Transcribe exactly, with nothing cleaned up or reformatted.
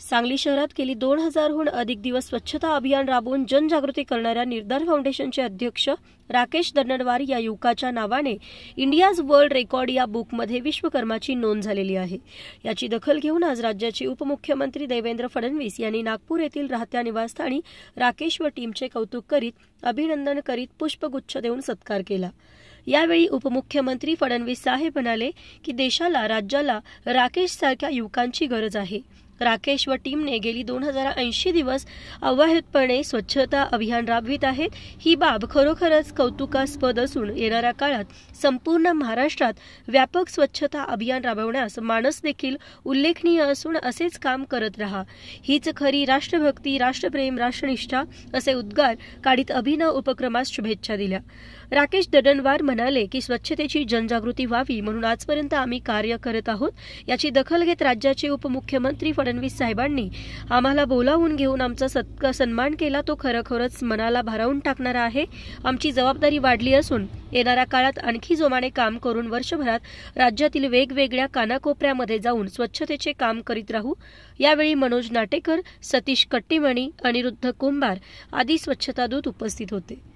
सांगली शहरात गेली दोन हजारहून अधिक दिवस स्वच्छता अभियान राबवून जनजागृती करणाऱ्या निर्धार फाउंडेशनचे अध्यक्ष राकेश दंडनवार या युवकाच्या नावाने इंडियाज वर्ल्ड रेकॉर्ड या बुकमध्ये विश्वकर्माची नोंद झालेली आहे। याची दखल घेऊन आज राज्याचे उपमुख्यमंत्री देवेंद्र फडणवीस यांनी नागपूर येथील राहत्या निवासस्थानी राकेश व टीमचे कौतुक करीत अभिनंदन करीत पुष्पगुच्छ देऊन सत्कार केला। यावेळी उपमुख्यमंत्री फडणवीस साहेब म्हणाले की देशाला राज्याला राकेश सारख्या युवकांची गरज आहे। राकेश व टीमने गेली दोन हजार ऐंशी दिवस अव्याहतपणे स्वच्छता अभियान राबवित आहेत। ही बाब खरोखरच कौतुकास्पद असून येणाऱ्या काळात संपूर्ण महाराष्ट्रात व्यापक स्वच्छता अभियान राबवण्यास मानस देखील उल्लेखनीय असून असेच काम करत रहा। हीच खरी राष्ट्रभक्ती, राष्ट्रप्रेम, राष्ट्रनिष्ठा असे उद्गार काढीत अभिनव उपक्रमास शुभेच्छा दिल्या। राकेश दंडनवार म्हणाले की स्वच्छतेची जनजागृती व्हावी म्हणून आजपर्यंत आम्ही कार्य करत आहोत। याची दखल घेत राज्याचे उपमुख्यमंत्री फडणवीस साहेबांनी आम्हाला बोलावून घेऊन आमचा सत्कार सन्मान केला, तो खरोखरच मनाला भारावून टाकणारा आहे। आमची जबाबदारी वाढली असून येणाऱ्या काळात आणखी जोमाने काम करून वर्षभरात राज्यातील वेगवेगळ्या कानाकोपऱ्यामध्ये जाऊन स्वच्छतेचे काम करीत राहू। यावेळी मनोज नाटेकर, सतीश कट्टीमणी, अनिरुद्ध कुंभार आदी स्वच्छता दूत उपस्थित होते।